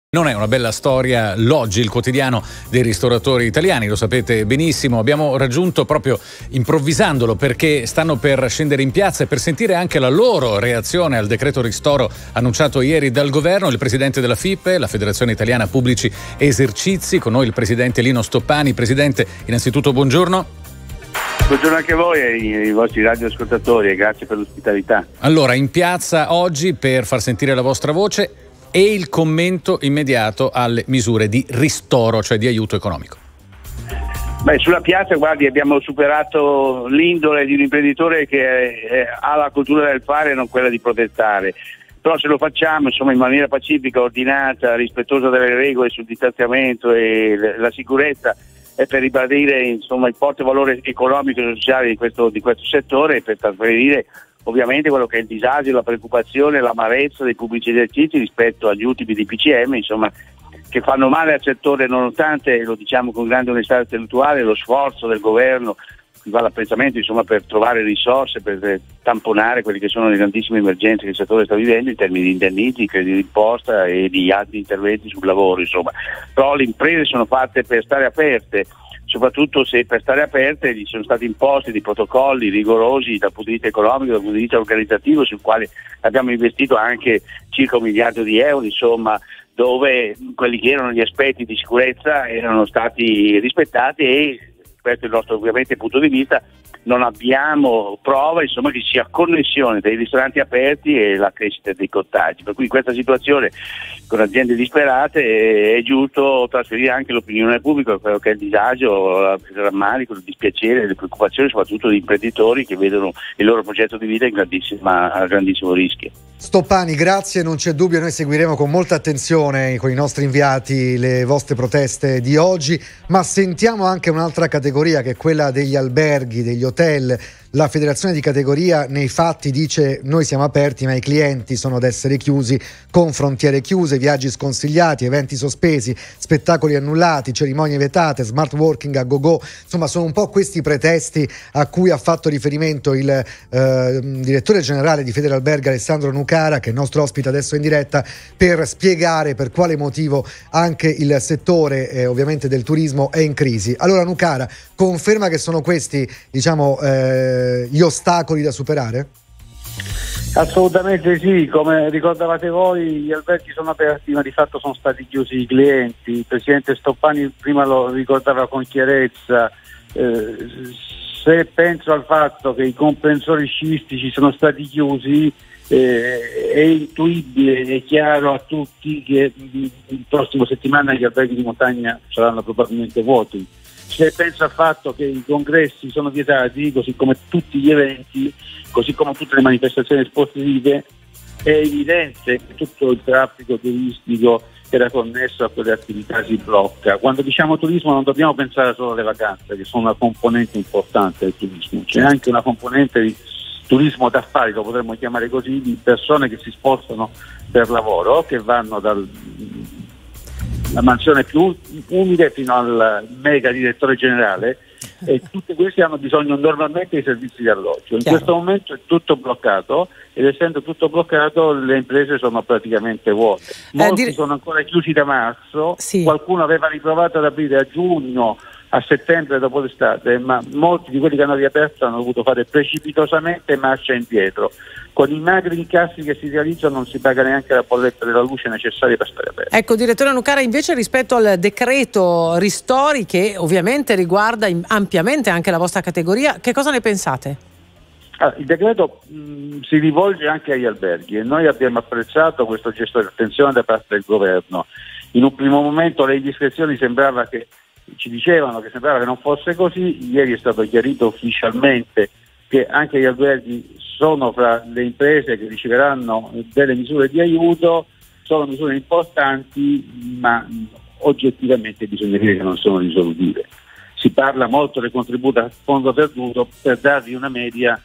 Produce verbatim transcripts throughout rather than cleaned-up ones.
Non è una bella storia l'Oggi, il quotidiano dei ristoratori italiani, lo sapete benissimo. Abbiamo raggiunto proprio improvvisandolo perché stanno per scendere in piazza e per sentire anche la loro reazione al decreto ristoro annunciato ieri dal governo il presidente della FIPE, la Federazione Italiana Pubblici Esercizi, con noi il presidente Lino Stoppani. Presidente, innanzitutto buongiorno. Buongiorno anche a voi e ai vostri radioascoltatori e grazie per l'ospitalità. Allora, in piazza oggi per far sentire la vostra voce e il commento immediato alle misure di ristoro, cioè di aiuto economico. Beh, sulla piazza, guardi, abbiamo superato l'indole di un imprenditore che eh, ha la cultura del fare e non quella di protestare. Però se lo facciamo insomma in maniera pacifica, ordinata, rispettosa delle regole sul distanziamento e la sicurezza, è per ribadire insomma il forte valore economico e sociale di questo, di questo settore e per trasferire ovviamente quello che è il disagio, la preoccupazione, l'amarezza dei pubblici esercizi rispetto agli ultimi D P C M, insomma, che fanno male al settore nonostante, lo diciamo con grande onestà intellettuale, lo sforzo del governo, qui va l'apprezzamento insomma per trovare risorse, per tamponare quelle che sono le grandissime emergenze che il settore sta vivendo in termini di indennizzi, crediti d'imposta e di altri interventi sul lavoro, insomma. Però le imprese sono fatte per stare aperte, soprattutto se per stare aperte gli sono stati imposti dei protocolli rigorosi dal punto di vista economico, dal punto di vista organizzativo, sul quale abbiamo investito anche circa un miliardo di euro, insomma, dove quelli che erano gli aspetti di sicurezza erano stati rispettati e questo è il nostro ovviamente punto di vista. Non abbiamo prova insomma che ci sia connessione dei ristoranti aperti e la crescita dei contagi, per cui in questa situazione con aziende disperate è giusto trasferire anche l'opinione pubblica, quello che è il disagio, il rammarico, il dispiacere, le preoccupazioni soprattutto di imprenditori che vedono il loro progetto di vita in grandissima, a grandissimo rischio. Stoppani, grazie, non c'è dubbio, noi seguiremo con molta attenzione con i nostri inviati le vostre proteste di oggi, ma sentiamo anche un'altra categoria che è quella degli alberghi, degli hotel. La federazione di categoria nei fatti dice noi siamo aperti ma i clienti sono ad essere chiusi, con frontiere chiuse, viaggi sconsigliati, eventi sospesi, spettacoli annullati, cerimonie vietate, smart working a go-go. Insomma, sono un po' questi pretesti a cui ha fatto riferimento il eh, direttore generale di Federalberghi Alessandro Nucara, che è il nostro ospite adesso in diretta, per spiegare per quale motivo anche il settore eh, ovviamente del turismo è in crisi. Allora Nucara, conferma che sono questi diciamo eh, gli ostacoli da superare? Assolutamente sì, come ricordavate voi gli alberghi sono aperti ma di fatto sono stati chiusi i clienti. Il presidente Stoppani prima lo ricordava con chiarezza. Eh, se penso al fatto che i comprensori sciistici sono stati chiusi, eh, è intuibile, è chiaro a tutti che il prossimo settimana gli alberghi di montagna saranno probabilmente vuoti. Se penso al fatto che i congressi sono vietati, così come tutti gli eventi, così come tutte le manifestazioni sportive, è evidente che tutto il traffico turistico che era connesso a quelle attività si blocca. Quando diciamo turismo non dobbiamo pensare solo alle vacanze, che sono una componente importante del turismo, c'è anche una componente di turismo d'affari, lo potremmo chiamare così, di persone che si spostano per lavoro, che vanno dal la mansione più umile fino al mega direttore generale, e tutti questi hanno bisogno normalmente di servizi di alloggio. In Chiaro. Questo momento è tutto bloccato ed essendo tutto bloccato le imprese sono praticamente vuote. Molti eh, dire... sono ancora chiusi da marzo, sì. Qualcuno aveva riprovato ad aprire a giugno, a settembre dopo l'estate, ma molti di quelli che hanno riaperto hanno dovuto fare precipitosamente marcia indietro. Con i magri incassi che si realizzano non si paga neanche la bolletta della luce necessaria per stare aperti. Ecco, direttore Nucara, invece rispetto al decreto ristori, che ovviamente riguarda ampiamente anche la vostra categoria, che cosa ne pensate? Ah, il decreto mh, si rivolge anche agli alberghi e noi abbiamo apprezzato questo gesto di attenzione da parte del governo. In un primo momento le indiscrezioni sembrava che ci dicevano che sembrava che non fosse così, ieri è stato chiarito ufficialmente che anche gli alberghi sono fra le imprese che riceveranno delle misure di aiuto. Sono misure importanti ma oggettivamente bisogna dire che non sono risolutive. Si parla molto del contributo a fondo perduto, per darvi una media.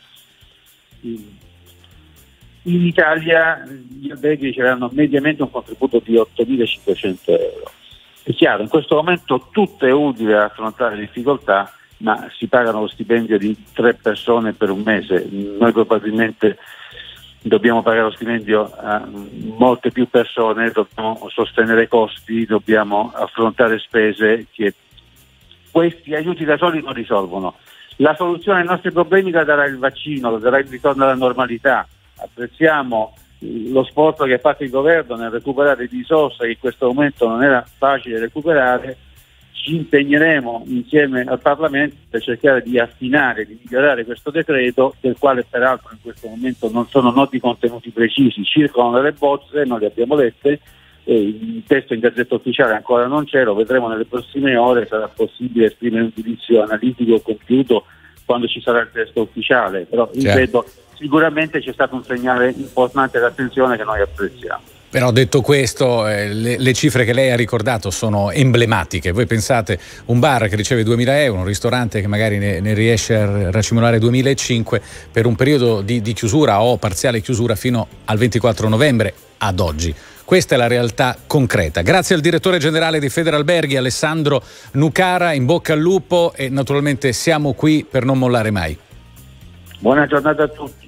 In Italia gli alberghi riceveranno mediamente un contributo di ottomilacinquecento euro. È chiaro, in questo momento tutto è utile a affrontare le difficoltà, ma si pagano lo stipendio di tre persone per un mese. Noi probabilmente dobbiamo pagare lo stipendio a molte più persone, dobbiamo sostenere costi, dobbiamo affrontare spese che questi aiuti da soli non risolvono. La soluzione ai nostri problemi la darà il vaccino, la darà il ritorno alla normalità. Apprezziamo lo sforzo che ha fatto il governo nel recuperare risorse che in questo momento non era facile recuperare. Ci impegneremo insieme al Parlamento per cercare di affinare, di migliorare questo decreto, del quale peraltro in questo momento non sono noti contenuti precisi, circolano delle bozze, non le abbiamo lette, e il testo in Gazzetta Ufficiale ancora non c'è, lo vedremo nelle prossime ore, sarà possibile esprimere un giudizio analitico compiuto quando ci sarà il testo ufficiale, però ripeto, sicuramente c'è stato un segnale importante d'attenzione che noi apprezziamo. Però detto questo, eh, le, le cifre che lei ha ricordato sono emblematiche. Voi pensate un bar che riceve duemila euro, un ristorante che magari ne, ne riesce a racimolare duemilacinquecento per un periodo di, di chiusura o parziale chiusura fino al ventiquattro novembre ad oggi. Questa è la realtà concreta. Grazie al direttore generale di Federalberghi, Alessandro Nucara, in bocca al lupo e naturalmente siamo qui per non mollare mai. Buona giornata a tutti.